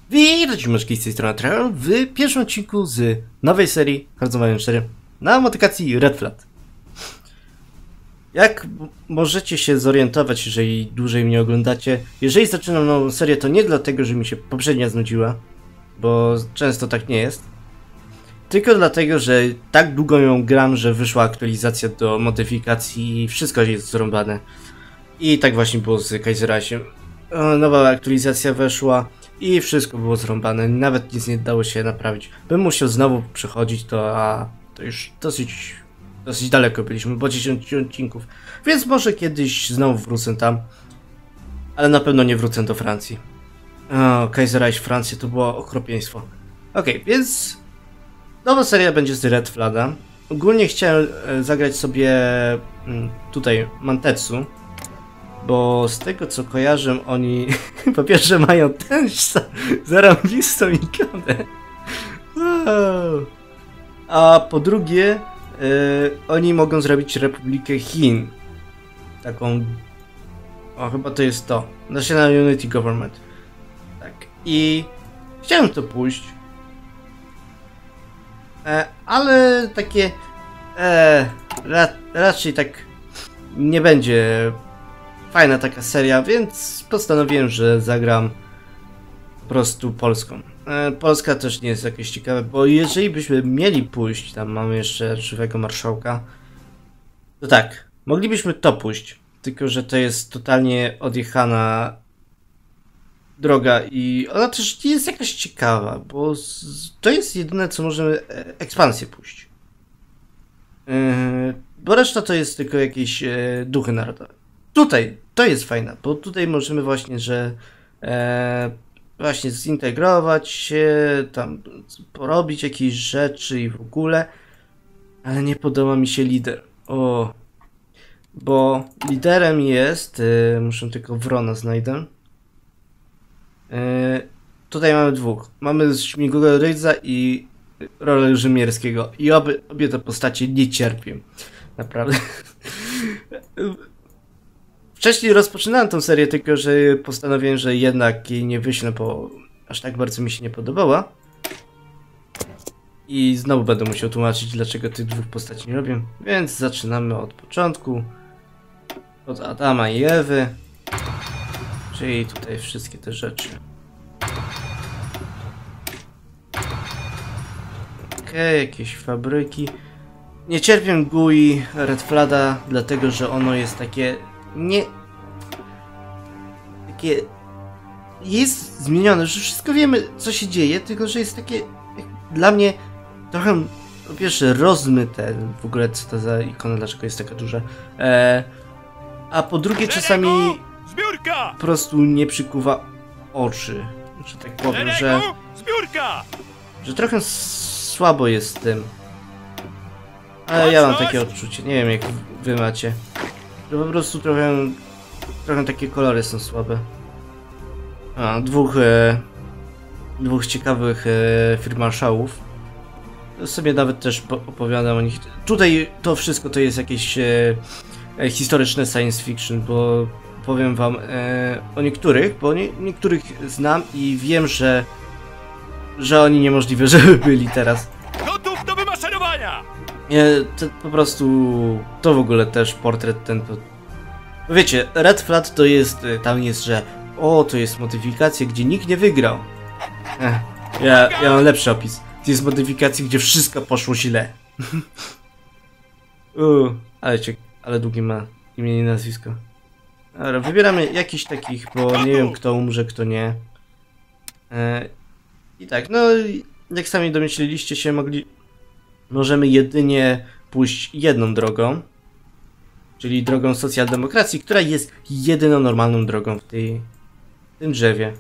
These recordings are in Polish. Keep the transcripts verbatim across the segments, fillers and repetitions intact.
Witajcie myszki z tej strony Trevor w pierwszym odcinku z nowej serii Hearts cztery na modyfikacji Red Flag. Jak możecie się zorientować, jeżeli dłużej mnie oglądacie, jeżeli zaczynam nową serię, to nie dlatego, że mi się poprzednia znudziła, bo często tak nie jest, tylko dlatego, że tak długo ją gram, że wyszła aktualizacja do modyfikacji i wszystko jest zrąbane. I tak właśnie było z Kaiserasiem. Nowa aktualizacja weszła i wszystko było zrąbane, nawet nic nie dało się naprawić. Bym musiał znowu przechodzić to, a to już dosyć, dosyć daleko byliśmy, po dziesięć odcinków. Więc może kiedyś znowu wrócę tam, ale na pewno nie wrócę do Francji. O, Kaiserreich Francja to było okropieństwo. Okej, okay, więc nowa seria będzie z Red Flaga. Ogólnie chciałem zagrać sobie tutaj Mantetsu, bo z tego co kojarzę, oni po pierwsze mają tę zarąbistą ikonę, wow. A po drugie yy, oni mogą zrobić Republikę Chin, taką, o chyba to jest to, National Unity Government, tak, i chciałem to pójść, e, ale takie e, ra, raczej tak nie będzie fajna taka seria, więc postanowiłem, że zagram po prostu polską. E, Polska też nie jest jakieś ciekawe, bo jeżeli byśmy mieli pójść, tam mamy jeszcze żywego marszałka, to tak, moglibyśmy to pójść, tylko że to jest totalnie odjechana droga i ona też nie jest jakaś ciekawa, bo z, to jest jedyne, co możemy e, ekspansję pójść. E, bo reszta to jest tylko jakieś e, duchy narodowe. Tutaj to jest fajne, bo tutaj możemy właśnie, że e, właśnie zintegrować się, tam porobić jakieś rzeczy i w ogóle, ale nie podoba mi się lider. O, bo liderem jest, e, muszę tylko Wrona znajdę. E, tutaj mamy dwóch. Mamy Śmigłego Rydza i rolę Rzymierskiego i obie, obie te postacie nie cierpię. Naprawdę. Wcześniej rozpoczynałem tą serię, tylko że postanowiłem, że jednak jej nie wyślę, bo aż tak bardzo mi się nie podobała. I znowu będę musiał tłumaczyć, dlaczego tych dwóch postaci nie robię. Więc zaczynamy od początku. Od Adama i Ewy. Czyli tutaj wszystkie te rzeczy. Okej, okay, jakieś fabryki. Nie cierpię G U I Red Flaga, dlatego że ono jest takie... nie... takie... jest zmienione, że wszystko wiemy, co się dzieje, tylko że jest takie... dla mnie trochę, po pierwsze, rozmyte, w ogóle co to za ikona, dlaczego jest taka duża, e, a po drugie czasami po prostu nie przykuwa oczy, że tak powiem, że... że trochę słabo jest z tym. Ale ja mam takie odczucie, nie wiem jak wy macie. Że po prostu trochę, trochę takie kolory są słabe. A, dwóch, e, dwóch ciekawych e, firmarszałów. Sobie nawet też opowiadam o nich. Tutaj to wszystko to jest jakieś e, e, historyczne science fiction, bo powiem wam e, o niektórych, bo nie, niektórych znam i wiem, że że oni niemożliwe, żeby byli teraz. Gotów do wymaszerowania! Nie, to po prostu to w ogóle też portret ten to... Wiecie, Red Flag to jest, tam jest, że o, to jest modyfikacja, gdzie nikt nie wygrał. Ech, ja, ja mam lepszy opis. To jest modyfikacja, gdzie wszystko poszło źle. Uuu, ale ciek, ale długie ma imię i nazwisko. Dobra, wybieramy jakiś takich, bo nie wiem kto umrze, kto nie. E, I tak, no jak sami domyśliliście się, mogli... możemy jedynie pójść jedną drogą, czyli drogą socjaldemokracji, która jest jedyną normalną drogą w, tej, w tym drzewie.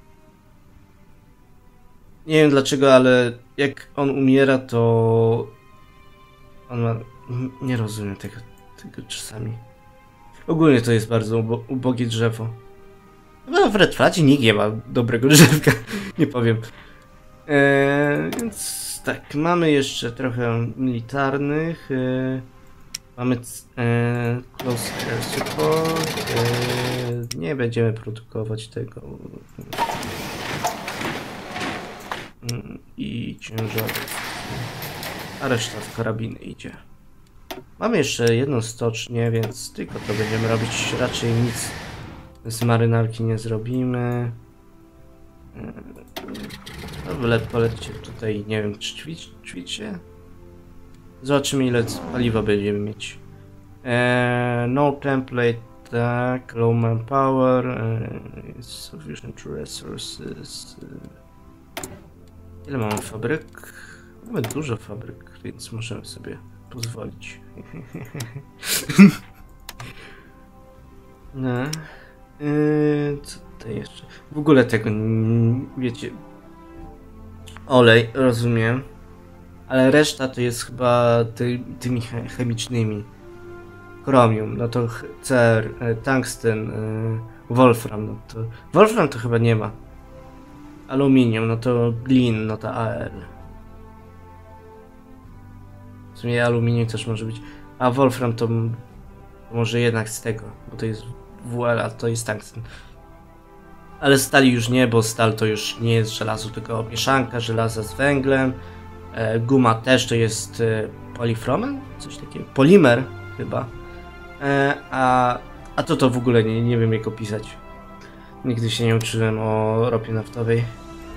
Nie wiem dlaczego, ale jak on umiera, to on ma... nie rozumiem tego, tego czasami. Ogólnie to jest bardzo ubo ubogie drzewo. No, w Red Flagie nikt nie ma dobrego drzewka, nie powiem. Eee, więc tak, mamy jeszcze trochę militarnych. Eee, mamy e, close air support. E, nie będziemy produkować tego. ciężarów. A reszta w karabiny idzie. Mamy jeszcze jedną stocznię, więc tylko to będziemy robić. Raczej nic z marynarki nie zrobimy. No byle polećcie tutaj, nie wiem, czy ćwic, ćwicie? Zobaczymy, ile paliwa będziemy mieć. Eee, no template, tak, low manpower, eee, sufficient resources. Ile mamy fabryk? Mamy dużo fabryk, więc możemy sobie pozwolić. No. Eee, co tutaj jeszcze? W ogóle tego, wiecie, olej, rozumiem. Ale reszta to jest chyba ty, tymi chemicznymi. Chromium, no to cer, tungsten, wolfram, no to... Wolfram to chyba nie ma. Aluminium, no to glin, no to A L. W sumie aluminium też może być. A wolfram to, to może jednak z tego, bo to jest W L, a to jest tungsten. Ale stali już nie, bo stal to już nie jest żelazo, tylko mieszanka żelaza z węglem. E, guma też to jest e, polifromen? Coś takiego. Polimer chyba. E, a, a to to w ogóle nie, nie wiem jak opisać. Nigdy się nie uczyłem o ropie naftowej.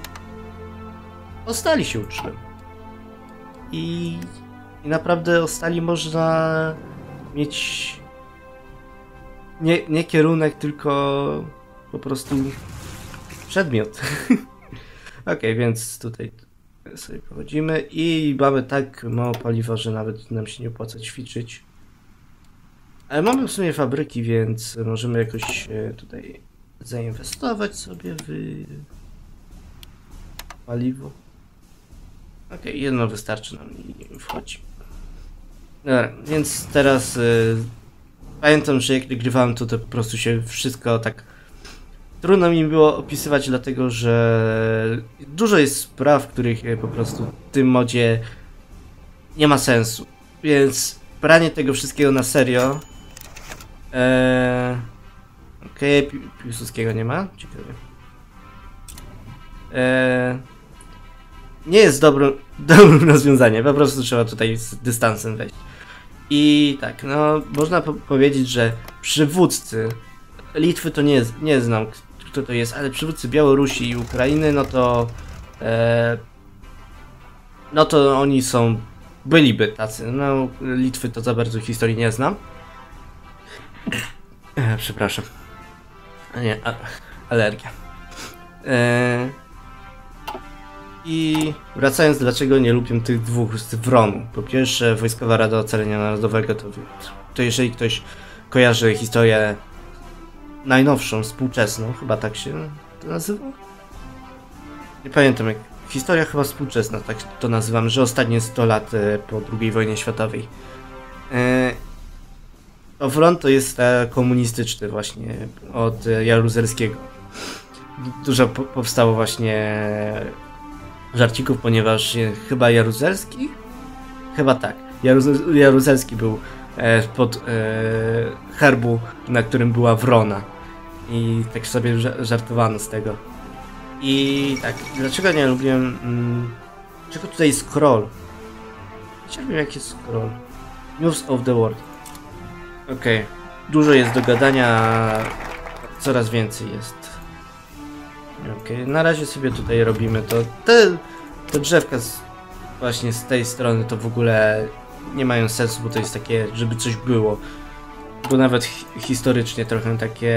O stali się uczyłem. I, i naprawdę o stali można mieć nie, nie kierunek, tylko po prostu przedmiot. Ok, więc tutaj sobie pochodzimy i mamy tak mało paliwa, że nawet nam się nie opłaca ćwiczyć. Ale mamy w sumie fabryki, więc możemy jakoś tutaj zainwestować sobie w paliwo. Ok, jedno wystarczy nam i wchodzi. Dobra, więc teraz y, pamiętam, że jak nagrywałem to, to po prostu się wszystko tak trudno mi było opisywać, dlatego że dużo jest spraw, których po prostu w tym modzie nie ma sensu. Więc branie tego wszystkiego na serio. Eee, Okej, okay, Pi Piłsudskiego nie ma? Ciekawe. Eee, nie jest dobrym, dobrym rozwiązaniem, po prostu trzeba tutaj z dystansem wejść. I tak, no można po powiedzieć, że przywódcy Litwy to nie, nie znam kto to jest, ale przywódcy Białorusi i Ukrainy, no to e, no to oni są, byliby tacy, no Litwy to za bardzo historii nie znam. E, przepraszam. A nie, a, alergia. E, I wracając, dlaczego nie lubię tych dwóch z Wronu. Po pierwsze, Wojskowa Rada Ocalenia Narodowego, to, to jeżeli ktoś kojarzy historię najnowszą, współczesną, chyba tak się to nazywa? Nie pamiętam jak. Historia chyba współczesna, tak to nazywam, że ostatnie sto lat po drugiej wojnie światowej. Eee, Wron to jest e, komunistyczny właśnie, od Jaruzelskiego. Dużo po powstało właśnie żarcików, ponieważ e, chyba Jaruzelski? Chyba tak. Jaruz Jaruzelski był e, pod e, herbu, na którym była wrona. I tak sobie żartowano z tego. I tak, dlaczego nie lubiłem... Mm, dlaczego tutaj jest scroll? Chciałbym jaki jest scroll. News of the world. Okej. Okay. Dużo jest do gadania. Coraz więcej jest. Okej, okay. Na razie sobie tutaj robimy to. Te, te drzewka z, właśnie z tej strony to w ogóle nie mają sensu, bo to jest takie, żeby coś było. Bo nawet hi historycznie trochę takie...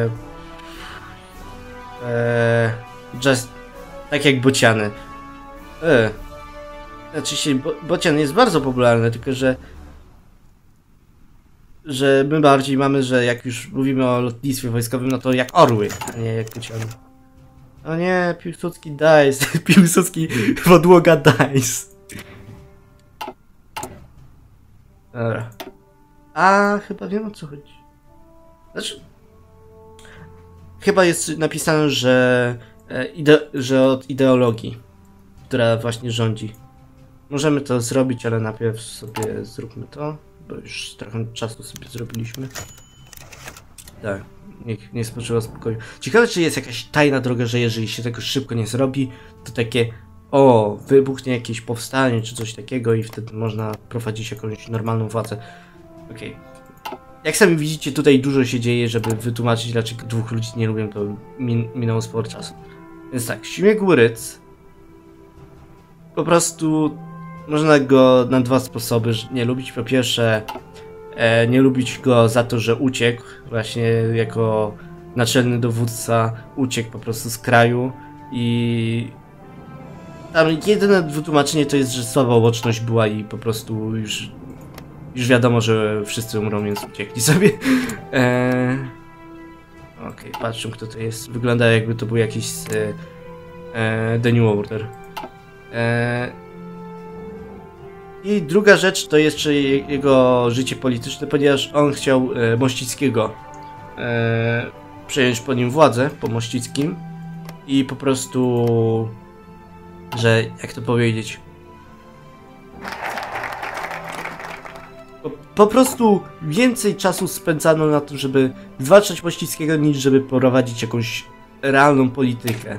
E, just, tak jak bociany. E, znaczy się, bo, bocian jest bardzo popularny, tylko że że my bardziej mamy, że jak już mówimy o lotnictwie wojskowym, no to jak orły, a nie jak bociany. O nie, Piłsudski dice, Piłsudski podłoga dice. Dobra. A chyba wiem o co chodzi. Znaczy... Chyba jest napisane, że, ide że od ideologii, która właśnie rządzi. Możemy to zrobić, ale najpierw sobie zróbmy to, bo już trochę czasu sobie zrobiliśmy. Tak, niech nie spoczywa spokoju. Ciekawe, czy jest jakaś tajna droga, że jeżeli się tego szybko nie zrobi, to takie o, wybuchnie jakieś powstanie czy coś takiego i wtedy można prowadzić jakąś normalną władzę. Okej. Okay. Jak sami widzicie, tutaj dużo się dzieje, żeby wytłumaczyć, dlaczego dwóch ludzi nie lubią, to min minęło sporo czasu. Więc tak, Śmigły Rydz. Po prostu można go na dwa sposoby nie lubić. Po pierwsze, e, nie lubić go za to, że uciekł, właśnie jako naczelny dowódca uciekł po prostu z kraju i tam jedyne wytłumaczenie to jest, że słaba łączność była i po prostu już już wiadomo, że wszyscy umrą, więc uciekli sobie. Eee... Okej, okay, patrzę, kto to jest. Wygląda, jakby to był jakiś z e, The New Order. Eee... I druga rzecz to jeszcze jego życie polityczne, ponieważ on chciał e, Mościckiego e, przejąć po nim władzę, po Mościckim i po prostu, że jak to powiedzieć, po, po prostu więcej czasu spędzano na to, żeby zwalczać Mościckiego, niż żeby prowadzić jakąś realną politykę.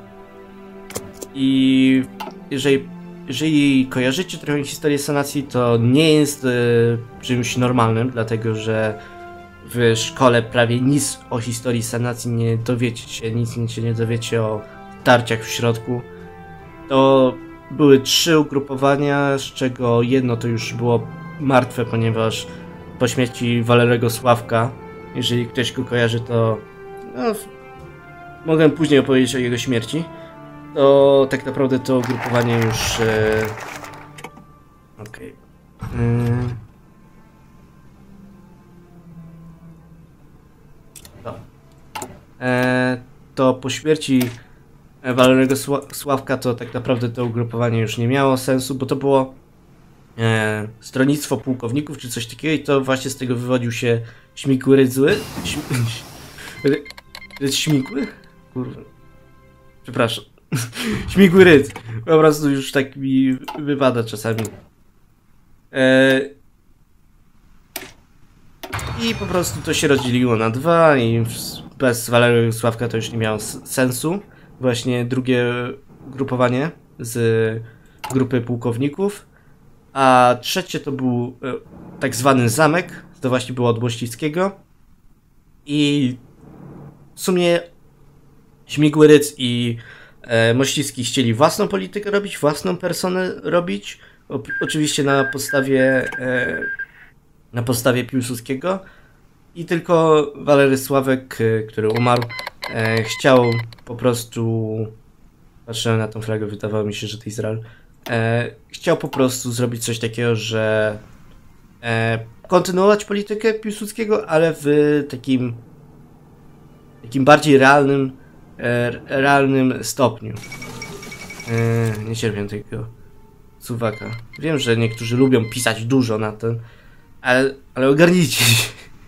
I jeżeli Jeżeli kojarzycie trochę historię sanacji, to nie jest e, czymś normalnym, dlatego że w szkole prawie nic o historii sanacji nie dowiecie się, nic, nic się nie dowiecie o tarciach w środku. To były trzy ugrupowania, z czego jedno to już było martwe, ponieważ po śmierci Walerego Sławka, jeżeli ktoś go kojarzy, to no, mogę później opowiedzieć o jego śmierci. To tak naprawdę to ugrupowanie już... E... Okej. Okay. Hmm. To. E, to po śmierci Walerego Sła Sławka to tak naprawdę to ugrupowanie już nie miało sensu, bo to było e, stronnictwo pułkowników czy coś takiego i to właśnie z tego wywodził się Śmigły Rydzy. Śm Śmigły? Kurwa. Przepraszam. Śmigły Rydz. Po prostu już tak mi wypada czasami. Eee... I po prostu to się rozdzieliło na dwa i bez Walerego Sławka to już nie miało sensu. Właśnie drugie grupowanie z grupy pułkowników. A trzecie to był e, tak zwany zamek. To właśnie było od Mościckiego. I w sumie Śmigły Rydz i E, Mościcki chcieli własną politykę robić, własną personę robić, o, oczywiście na podstawie e, na podstawie Piłsudskiego i tylko Walery Sławek, e, który umarł, e, chciał po prostu, patrzyłem na tą flagę, wydawało mi się, że to Izrael, e, chciał po prostu zrobić coś takiego, że e, kontynuować politykę Piłsudskiego, ale w takim takim bardziej realnym realnym stopniu. Eee, nie cierpię tego suwaka. Wiem, że niektórzy lubią pisać dużo na tym, ale, ale ogarnijcie się.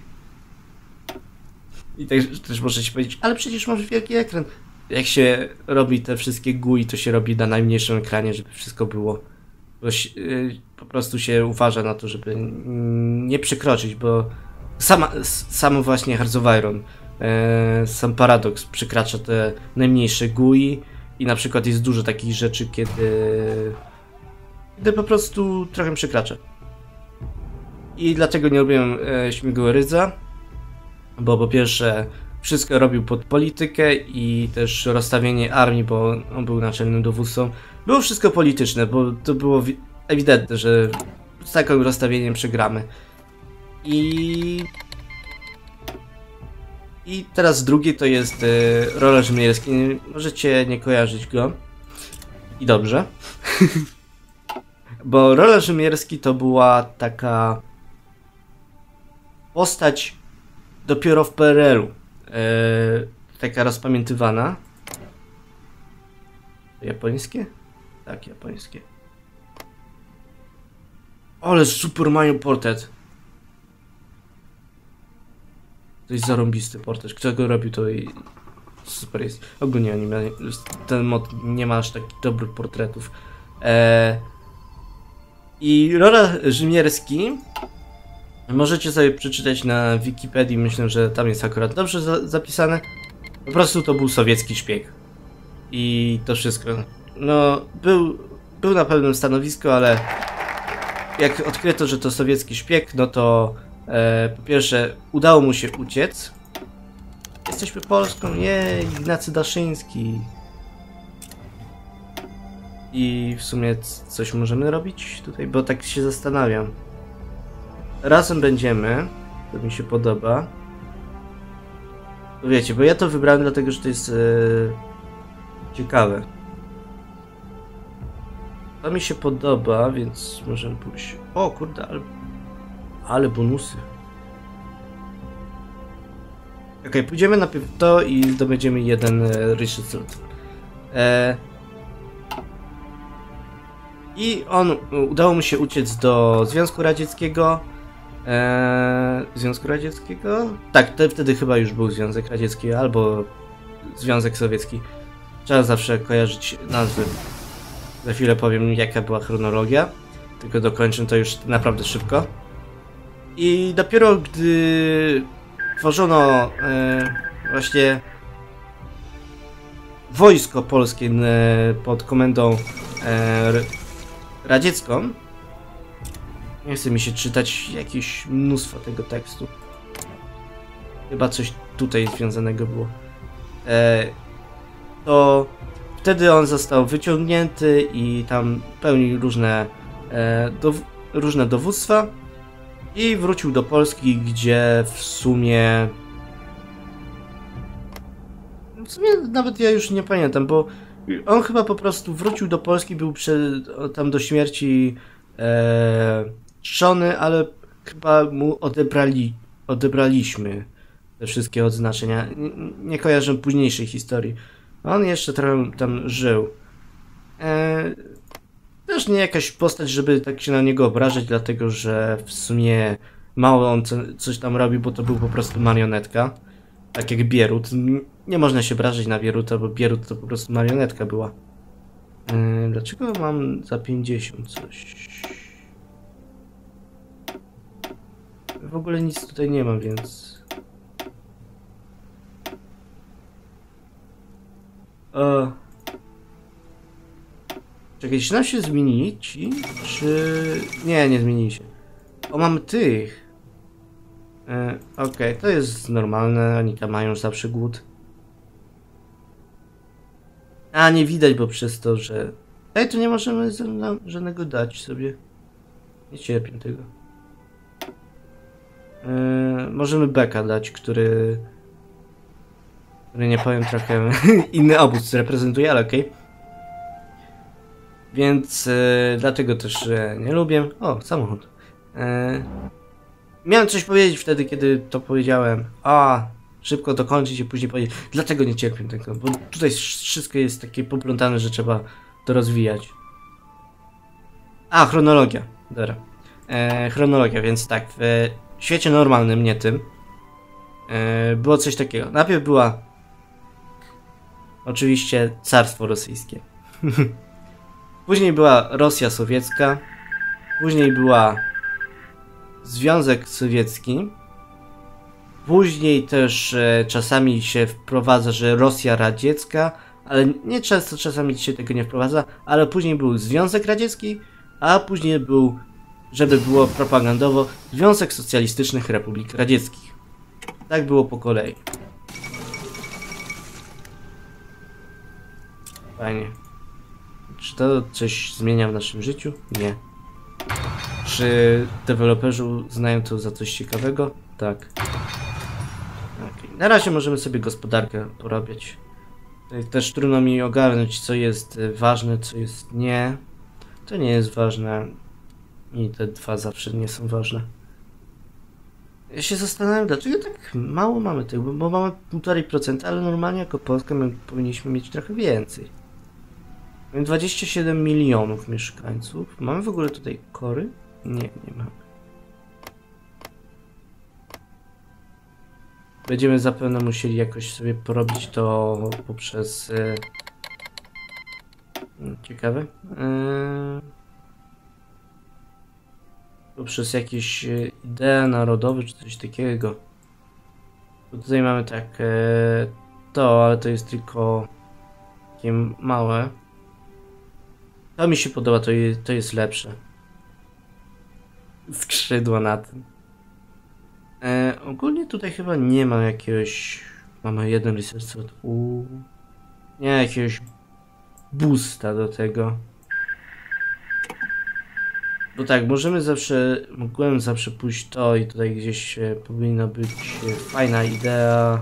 I też, też możecie powiedzieć, ale przecież masz wielki ekran. Jak się robi te wszystkie G U I, to się robi na najmniejszym ekranie, żeby wszystko było. Bo się, yy, po prostu się uważa na to, żeby nie przekroczyć, bo sama, sam właśnie Hearts of Iron, E, sam Paradox przekracza te najmniejsze G U I i na przykład jest dużo takich rzeczy, kiedy, kiedy po prostu trochę przekracza. I dlatego nie lubię e, Śmigłego Rydza, bo po pierwsze wszystko robił pod politykę i też rozstawienie armii, bo on był naczelnym dowódcą. Było wszystko polityczne, bo to było ewidentne, że z takim rozstawieniem przegramy. I... I teraz drugi to jest y, Roland Rzymierski. Możecie nie kojarzyć go. I dobrze. Bo Roland Rzymierski to była taka postać dopiero w P R L u. Y, taka rozpamiętywana. Japońskie? Tak, japońskie. Ale super mają portret. To jest zarąbisty portret. Kto go robił, to i super jest. Ogólnie anime, ten mod nie ma aż takich dobrych portretów. Eee... I Roland Rzymierski możecie sobie przeczytać na Wikipedii. Myślę, że tam jest akurat dobrze za zapisane. Po prostu to był sowiecki szpieg. I to wszystko. No, był był na pewnym stanowisku, ale jak odkryto, że to sowiecki szpieg, no to e, po pierwsze udało mu się uciec. Jesteśmy Polską, jej, Ignacy Daszyński. I w sumie coś możemy robić tutaj, bo tak się zastanawiam. Razem będziemy, to mi się podoba. Wiecie, bo ja to wybrałem dlatego, że to jest e, ciekawe. To mi się podoba, więc możemy pójść. O kurde, ale, ale bonusy. Ok, pójdziemy najpierw to i zdobędziemy jeden e, ryszy slot. E, I on, udało mu się uciec do Związku Radzieckiego. E, Związku Radzieckiego? Tak, to wtedy chyba już był Związek Radziecki albo Związek Sowiecki. Trzeba zawsze kojarzyć nazwy. Za chwilę powiem, jaka była chronologia, tylko dokończę to już naprawdę szybko. I dopiero gdy tworzono e, właśnie wojsko polskie e, pod komendą e, radziecką, nie chce mi się czytać jakieś mnóstwo tego tekstu. Chyba coś tutaj związanego było. E, to wtedy on został wyciągnięty i tam pełnił różne, e, dow różne dowództwa i wrócił do Polski, gdzie w sumie... W sumie nawet ja już nie pamiętam, bo on chyba po prostu wrócił do Polski, był przy, tam do śmierci e, czczony, ale chyba mu odebrali, odebraliśmy te wszystkie odznaczenia. Nie, nie kojarzę późniejszej historii. On jeszcze trochę tam żył. Eee, też nie jakaś postać, żeby tak się na niego obrażać, dlatego że w sumie mało on co, coś tam robił, bo to był po prostu marionetka. Tak jak Bierut. Nie można się obrażać na Bieruta, bo Bierut to po prostu marionetka była. Eee, dlaczego mam za pięćdziesiąt coś? W ogóle nic tutaj nie ma, więc... O. Czekaj, czy nam się zmienili ci? Czy... Nie, nie zmienili się. O, mamy tych. E, Okej, okay, to jest normalne, oni tam mają zawsze głód. A, nie widać, bo przez to, że... Ej, tu nie możemy żadnego dać sobie. Nie cierpię tego. E, możemy beka dać, który... który nie powiem, trochę inny obóz reprezentuje, ale okej. Okay. Więc e, dlatego też e, nie lubię. O, samochód. E, miałem coś powiedzieć wtedy, kiedy to powiedziałem. A, szybko dokończyć i później powiedzieć. Dlatego nie cierpię tego, bo tutaj wszystko jest takie poplątane, że trzeba to rozwijać. A, chronologia. Dobra. E, chronologia, więc tak, w świecie normalnym, nie tym, e, było coś takiego. Najpierw była oczywiście Carstwo Rosyjskie. Później była Rosja Sowiecka. Później była Związek Sowiecki. Później też e, czasami się wprowadza, że Rosja Radziecka, ale nie często czasami się tego nie wprowadza, ale później był Związek Radziecki, a później był, żeby było propagandowo, Związek Socjalistycznych Republik Radzieckich. Tak było po kolei. Fajnie. Czy to coś zmienia w naszym życiu? Nie. Czy deweloperzy uznają to za coś ciekawego? Tak. Okay. Na razie możemy sobie gospodarkę porobiać. Też trudno mi ogarnąć, co jest ważne, co jest nie. To nie jest ważne. I te dwa zawsze nie są ważne. Ja się zastanawiam, dlaczego tak mało mamy tego, bo mamy półtora procent, ale normalnie jako Polska my powinniśmy mieć trochę więcej. Mamy dwadzieścia siedem milionów mieszkańców. Mamy w ogóle tutaj kory? Nie, nie mamy. Będziemy zapewne musieli jakoś sobie porobić to poprzez... E... Ciekawe. E... Poprzez jakieś idee narodowe czy coś takiego. Bo tutaj mamy tak... E... To, ale to jest tylko... takie małe. To mi się podoba, to, je, to jest lepsze. Skrzydła na tym. E, ogólnie tutaj chyba nie ma jakiegoś... Mamy jeden research slot. Uuu. Nie, jakiegoś boosta do tego. Bo tak, możemy zawsze... Mogłem zawsze pójść to i tutaj gdzieś e, powinna być e, fajna idea.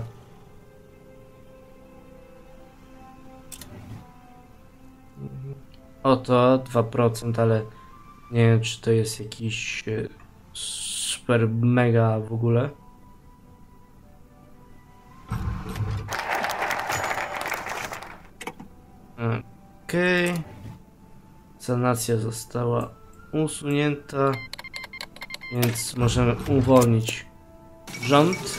Oto dwa procent, ale nie wiem, czy to jest jakiś e, super mega w ogóle. Okej. Okay. Sanacja została usunięta, więc możemy uwolnić rząd.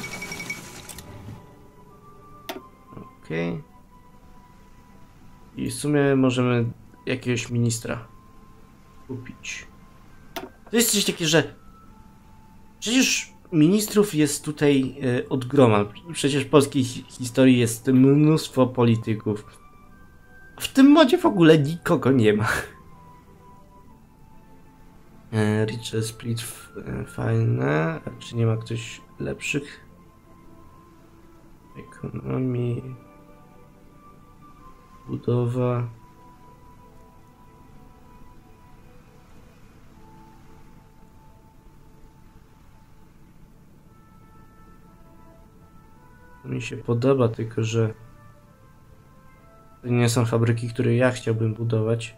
Okej. Okay. I w sumie możemy jakiegoś ministra kupić. To jest coś takie, że przecież ministrów jest tutaj e, od groma. Przecież w polskiej hi historii jest mnóstwo polityków. W tym modzie w ogóle nikogo nie ma. E, Richer Split e, fajne. A czy nie ma ktoś lepszych? Ekonomii. Budowa. Mi się podoba, tylko że to nie są fabryki, które ja chciałbym budować.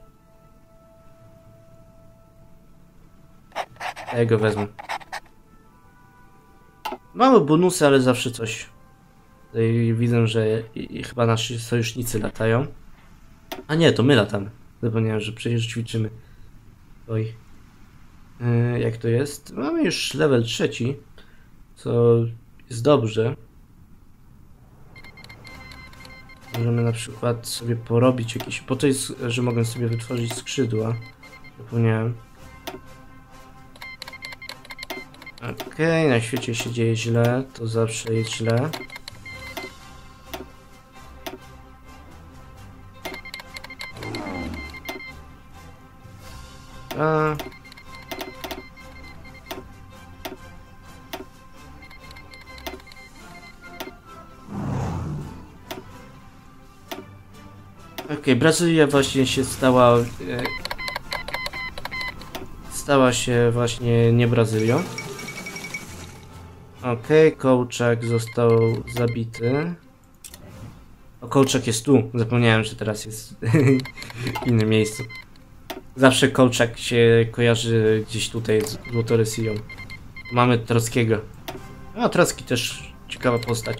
Ja go wezmę. Mamy bonusy, ale zawsze coś. Tutaj widzę, że i, i chyba nasi sojusznicy latają. A nie, to my latamy. Zapomniałem, że przecież ćwiczymy. Oj. Yy, jak to jest? Mamy już level trzeci, co jest dobrze. Możemy na przykład sobie porobić jakieś... Po to jest, że mogę sobie wytworzyć skrzydła. Zapomniałem. Okej, okay, na świecie się dzieje źle, to zawsze jest źle. A... Okej, okay, Brazylia właśnie się stała... E, stała się właśnie nie Brazylią. Okej, okay, Kołczak został zabity. O, Kołczak jest tu. Zapomniałem, że teraz jest w innym miejscu. Zawsze Kołczak się kojarzy gdzieś tutaj z Złotorysią. Mamy Trockiego. A, Trocki też ciekawa postać.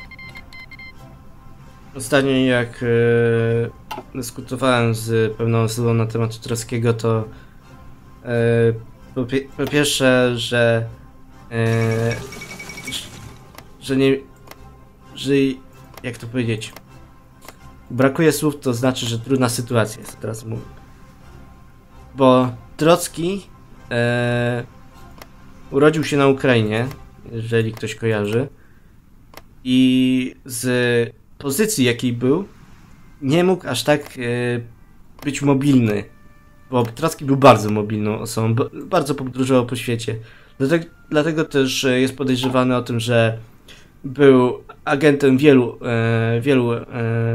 Ostatnio jak e, dyskutowałem z pewną osobą na temat Trockiego, to e, po, po pierwsze, że e, że nie, że jak to powiedzieć, brakuje słów, to znaczy, że trudna sytuacja jest, teraz mówię. Bo Trocki e, urodził się na Ukrainie, jeżeli ktoś kojarzy, i z pozycji, jakiej był, nie mógł aż tak e, być mobilny, bo Trocki był bardzo mobilną osobą, bardzo podróżował po świecie. Dlatego, dlatego też jest podejrzewany o tym, że był agentem wielu, e, wielu, e,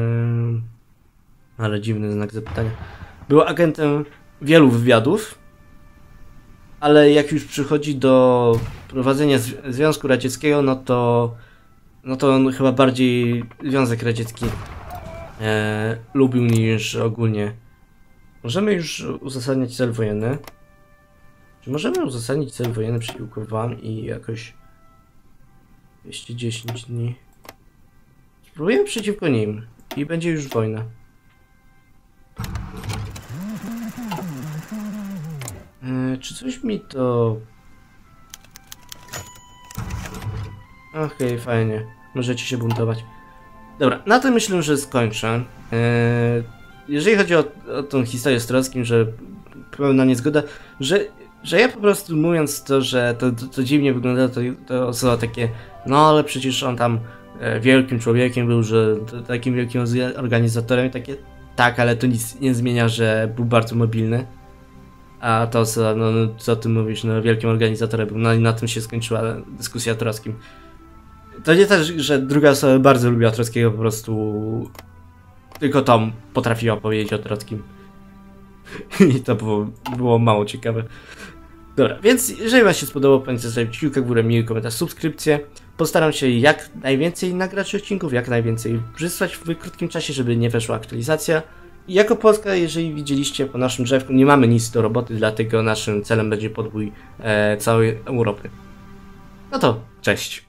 ale dziwny znak zapytania, był agentem wielu wywiadów, ale jak już przychodzi do prowadzenia Związku Radzieckiego, no to no to on chyba bardziej Związek Radziecki e, lubił niż ogólnie. Możemy już uzasadniać cel wojenny. Czy możemy uzasadnić cel wojenny przeciwko wam i jakoś dwieście dziesięć dni? Spróbujemy przeciwko nim i będzie już wojna. E, czy coś mi to... Okej, okay, fajnie. Możecie się buntować. Dobra, na tym myślę, że skończę. Eee, jeżeli chodzi o, o tą historię z Trockim, że pełna niezgoda, że, że ja po prostu mówiąc to, że to, to, to dziwnie wygląda, to, to osoba takie, no ale przecież on tam e, wielkim człowiekiem był, że to, takim wielkim organizatorem i takie, Tak, ale to nic nie zmienia, że był bardzo mobilny. A to, co, no, co ty mówisz, no wielkim organizatorem był, no i na tym się skończyła dyskusja o Trockim. To nie też, że druga osoba bardzo lubiła Trockiego, po prostu tylko Tom potrafiła powiedzieć o Trockim. I to było, było mało ciekawe. Dobra, więc jeżeli wam się spodobało, pamiętajcie zostawić kciuka w górę, miły komentarz, subskrypcję. Postaram się jak najwięcej nagrać odcinków, jak najwięcej przysłać w krótkim czasie, żeby nie weszła aktualizacja. I jako Polska, jeżeli widzieliście po naszym drzewku, nie mamy nic do roboty, dlatego naszym celem będzie podbój e, całej Europy. No to, cześć.